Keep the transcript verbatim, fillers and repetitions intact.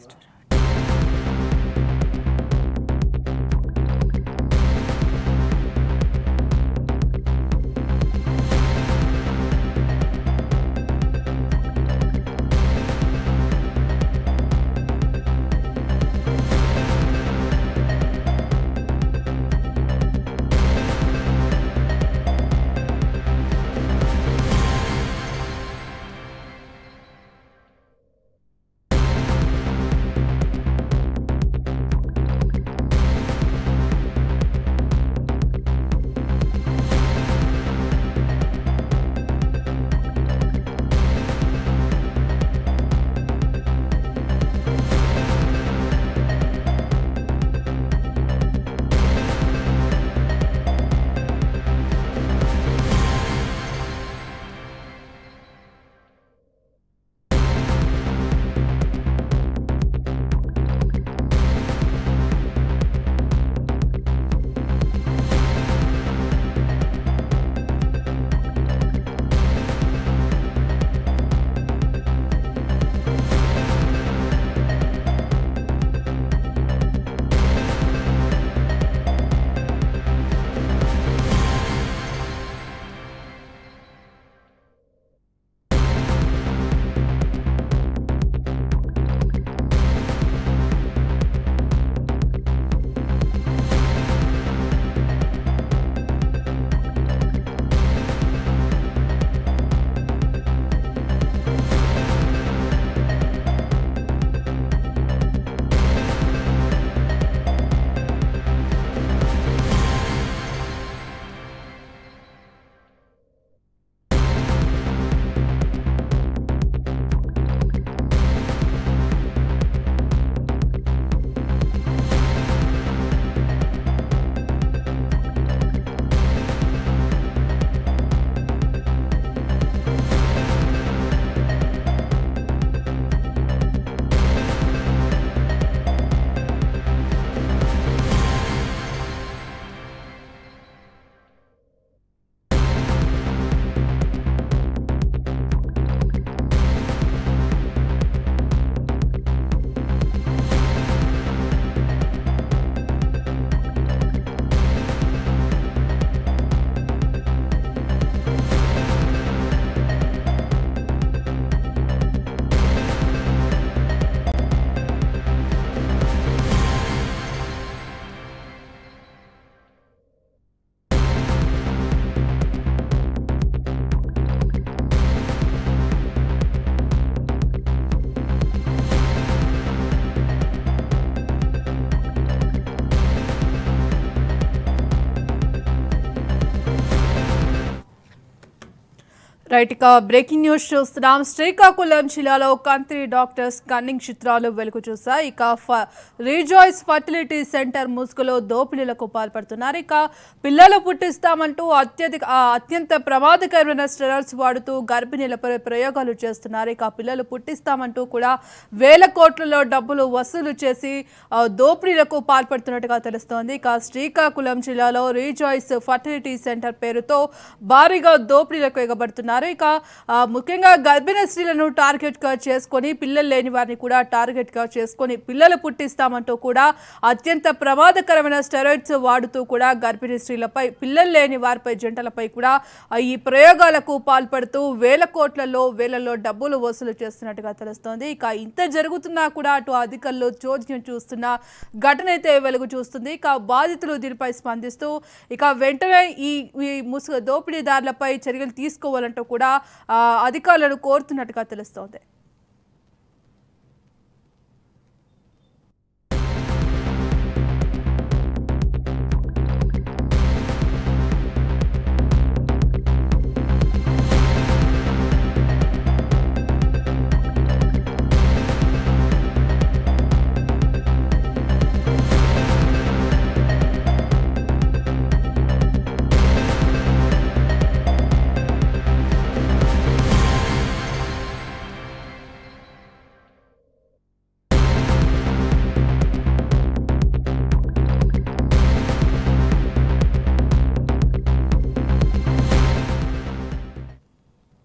Right ఇక breaking news చూస్తున్నాం. శ్రీకాకుళం జిల్లాలో కంత్రి డాక్టర్స్ కన్నింగ్ చిత్రాలు వెలుగు చూశాయి. ఇక రీజాయిస్ ఫర్టిలిటీ సెంటర్ ముసుగులో దోపిడీలకు పాల్పడుతున్నారు. ఇక పిల్లలు పుట్టిస్తామంటూ అత్యధిక అత్యంత ప్రమాదకరమైన స్టెరాయిడ్స్ వాడుతూ గర్భిణీలపై ప్రయోగాలు చేస్తున్నారు. ఇక పిల్లలు పుట్టిస్తామంటూ కూడా వేల కోట్లలో డబ్బులు వసూలు చేసి దోపిడీలకు పాల్పడుతున్నట్టుగా తెలుస్తోంది. ఇక శ్రీకాకుళం జిల్లాలో రీజాయిస్ ఫర్టిలిటీ సెంటర్ పేరుతో భారీగా దోపిడీలకు ఎగబడుతున్నారు. ఇక ముఖ్యంగా గర్భిణీ స్త్రీలను టార్గెట్ గా చేసుకొని పిల్లలు లేని వారిని కూడా టార్గెట్ గా చేసుకొని పిల్లలు పుట్టిస్తామంటూ కూడా అత్యంత ప్రమాదకరమైన స్టెరాయిడ్స్ వాడుతూ కూడా గర్భిణీ స్త్రీలపై పిల్లలు లేని వారిపై జంటలపై కూడా ఈ ప్రయోగాలకు పాల్పడుతూ వేల కోట్లలో వేలలో డబ్బులు వసూలు చేస్తున్నట్టుగా తెలుస్తోంది. ఇక ఇంత జరుగుతున్నా కూడా అటు అధికారులు చోద్యం చూస్తున్న ఘటన అయితే వెలుగు చూస్తుంది. ఇక బాధితులు దీనిపై స్పందిస్తూ ఇక వెంటనే ఈ దోపిడీదారులపై చర్యలు తీసుకోవాలంటూ కూడా అధికారులను కోరుతున్నట్టుగా తెలుస్తోంది.